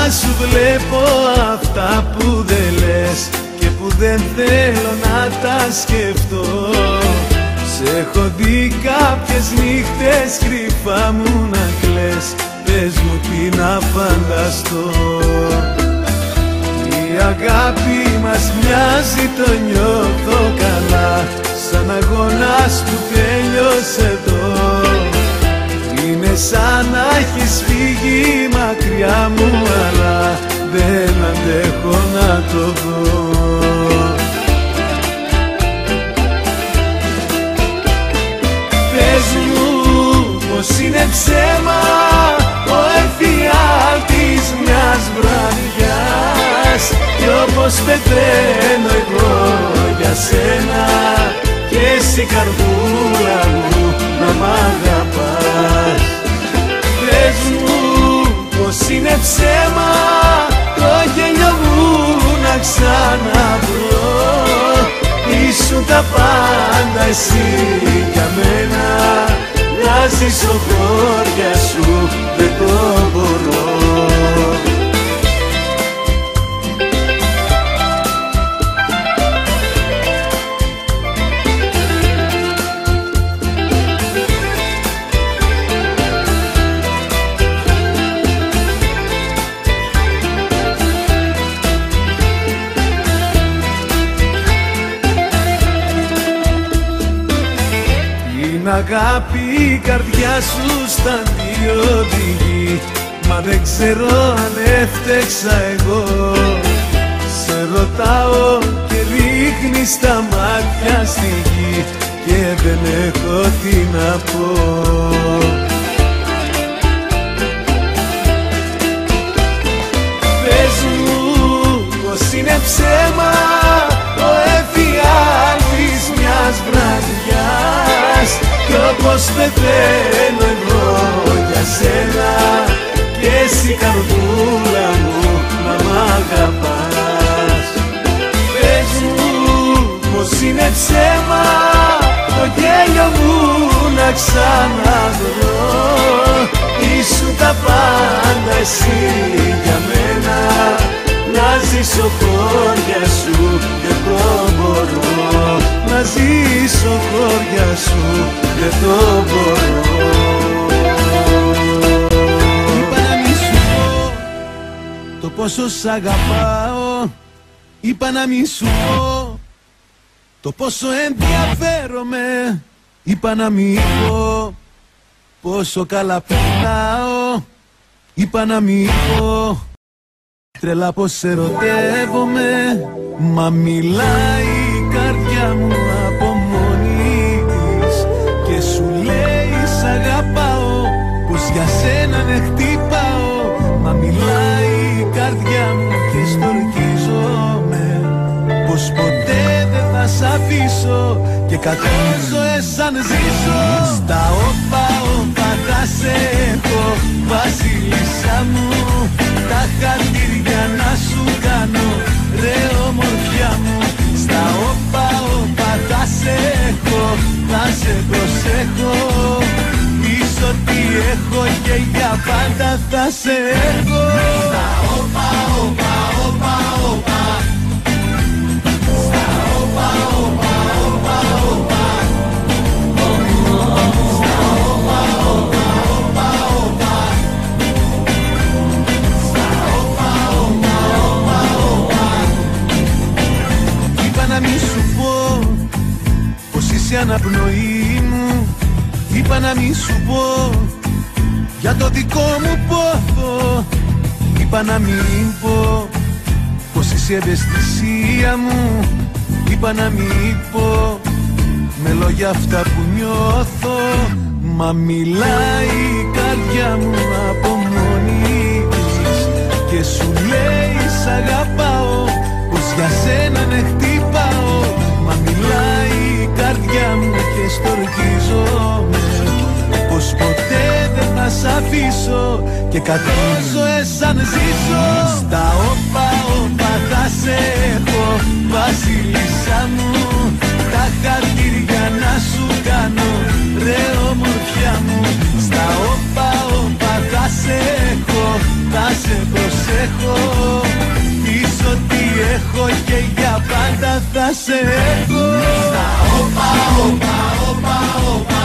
σου βλέπω αυτά που δεν λες και που δεν θέλω να τα σκεφτώ. Σε έχω δει κάποιες νύχτες κρυφά μου να κλαις, πες μου τι να φανταστώ. Η αγάπη μας μοιάζει, το νιώθω καλά, σαν αγώνας που τέλειωσε εδώ. Είναι σαν να έχεις φύγει μακριά μου, αλλά δεν αντέχω να το δω. Πες μου πως είναι ψέμα ο εφιάλτης μιας βραδιάς, κι όπως πεθαίνω εγώ για σένα και εσύ καρδούλα μου να μ' αγαπάς. Πες μου πως είναι ψέμα το γέλιο μου να ξαναβρω. Ήσουν τα πάντα εσύ για μένα, να ζήσω χώρια σου δεν το μπορώ. Αγάπη η καρδιά σου στα δύο οδηγεί, μα δεν ξέρω αν έφτεξα εγώ. Σε ρωτάω και ρίχνεις τα μάτια στη γη και δεν έχω τι να πω. Πες μου πως είναι ψέμα ο εφιάλτης μιας βραδιάς, κι όπως πεθαίνω εγώ για σένα και εσύ καρδούλα μου να μ' αγαπάς. Πες μου πως είναι ψέμα το γέλιο μου να ξαναδρω. Ήσουν τα πάντα εσύ για μένα, να ζήσω χώρια σου δεν το μπορώ. Να ζήσω χώρια σου δεν το μπορώ. Είπα να μη σου πω το πόσο σ' αγαπάω, είπα να μη σου πω το πόσο ενδιαφέρομαι, είπα να μη πω πόσο καλά περνάω, είπα να μη πω τρελά πως σε ερωτεύομαι. Μα μιλάει η καρδιά μου από μόνη της και σου λέει σ' αγαπάω, πως για σένα ναι χτυπάω. Μα μιλάει η καρδιά μου και στορκίζομαι, πως ποτέ δεν θα σ' αφήσω και 100 ζωές αν ζήσω. Στα όπα όπα θα σε έχω βασίλισσα μου, τα χαρτίρια να σου κάνω ρε ομορφιά μου. Στα όπα όπα θα σε έχω, θα σε προσέχω, πεις ότι έχω και για πάντα θα σε έχω. Στα όπα όπα όπα όπα, στα όπα όπα όπα όπα, στα όπα όπα όπα όπα, στα όπα όπα όπα όπα. Είπα να μη σου πω πως είσαι αναπνοή μου, είπα να μη σου πω για το δικό μου πόθο, είπα να μην πω πως είσαι ευαισθησία μου, είπα να μην πω με λόγια αυτά που νιώθω. Μα μιλάει η καρδιά μου από μόνη της και σου λέει σ' αγαπάω, πως για σένα ναι χτυπάω. Μα μιλάει η καρδιά μου και στορκίζομαι, πως ποτέ δεν θα σ' αφήσω και 100 ζωές αν ζήσω. Στα όπα όπα θα σε έχω βασίλισσα μου, τα χαρτίρια να σου κάνω ρε ομορφιά μου. Στα όπα όπα θα σε έχω, θα σε προσέχω, σε έχω. Στα όπα, όπα, όπα, όπα,